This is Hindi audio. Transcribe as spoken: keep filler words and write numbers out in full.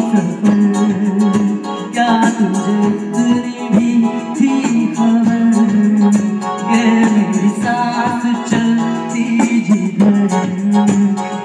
सफर, क्या तुझे इतनी भी थी खबर, ये मेरी सांस चलती जिधर